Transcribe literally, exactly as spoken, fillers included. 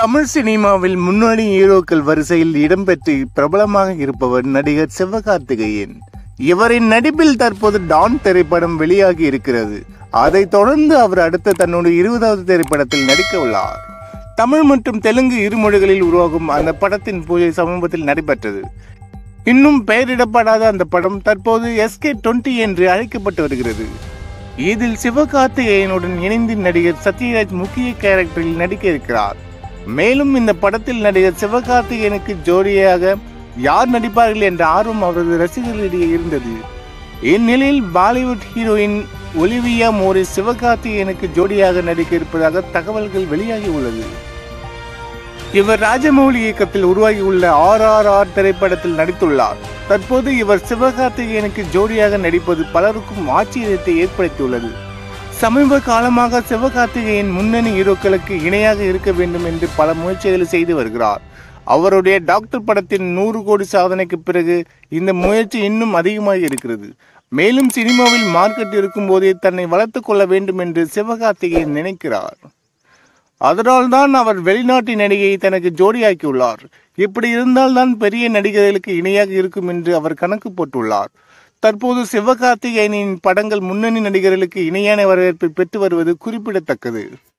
தமிழ் சினிமாவில் முன்னணி ஹீரோக்கள் வரிசையில் இடம்பெற்று பிரபலமாக இருப்பவர் நடிகர் சிவகார்த்திகேயன். இவரின் நடிப்பில் தற்போது டான் திரைப்படம் வெளியாகி இருக்கிறது. அதைத் தொடர்ந்து அவர் அடுத்த தன்னுடைய இருபதாவது திரைப்படத்தில் நடிக்க உள்ளார். தமிழ் மற்றும் தெலுங்கு இரு மொழிகளில் உருவாகும் அந்த படத்தின் பூஜை சமீபத்தில் நடைபெற்றது. இன்னும் பெயரிடப்படாத அந்த படம் தற்போது எஸ் கே டுவெண்ட்டி என்று அழைக்கப்பட்டு வருகிறது. இதில் சிவகார்த்திகேயனுடன் இணைந்து நடிகர் சத்யராஜ் முக்கிய கேரக்டரில் நடிக்க இருக்கிறார். மேலும் இந்த படத்தில் நடிகர் சிவகார்த்திகேயனுக்கு ஜோடியாக யார் நடிப்பார்கள் என்ற ஆர்வம் அவரது ரசிகர்களிடையே இருந்தது. இந்நிலையில் பாலிவுட் ஹீரோயின் ஒலிவியா மோரிஸ் சிவகார்த்திகேயனுக்கு ஜோடியாக நடிக்க இருப்பதாக தகவல்கள் வெளியாகி உள்ளது. இவர் ராஜமௌலி இயக்கத்தில் உருவாகியுள்ள ஆர் ஆர் ஆர் திரைப்படத்தில் நடித்துள்ளார். தற்போது இவர் சிவகார்த்திகேயனுக்கு ஜோடியாக நடிப்பது பலருக்கும் ஆச்சரியத்தை ஏற்படுத்தியுள்ளது. சமீப காலமாக சிவகார்த்திகேயன் முன்னணி ஹீரோக்களுக்கு இணையாக இருக்க வேண்டும் என்று பல முயற்சிகளை செய்து வருகிறார். அவருடைய டாக்டர் படத்தின் நூறு கோடி சாதனைக்கு பிறகு இந்த முயற்சி இன்னும் அதிகமாக இருக்கிறது. மேலும் சினிமாவில் மார்க்கெட் இருக்கும் போதே தன்னை வளர்த்துக் கொள்ள வேண்டும் என்று சிவகார்த்திகேயன் நினைக்கிறார். அதனால் தான் அவர் வெளிநாட்டு நடிகையை தனக்கு ஜோடியாக்கியுள்ளார். இப்படி இருந்தால்தான் பெரிய நடிகர்களுக்கு இணையாக இருக்கும் என்று அவர் கணக்கு போட்டுள்ளார். தற்போது சிவகார்த்திகேயனின் படங்கள் முன்னணி நடிகர்களுக்கு இணையான வரவேற்பை பெற்று வருவது குறிப்பிடத்தக்கது.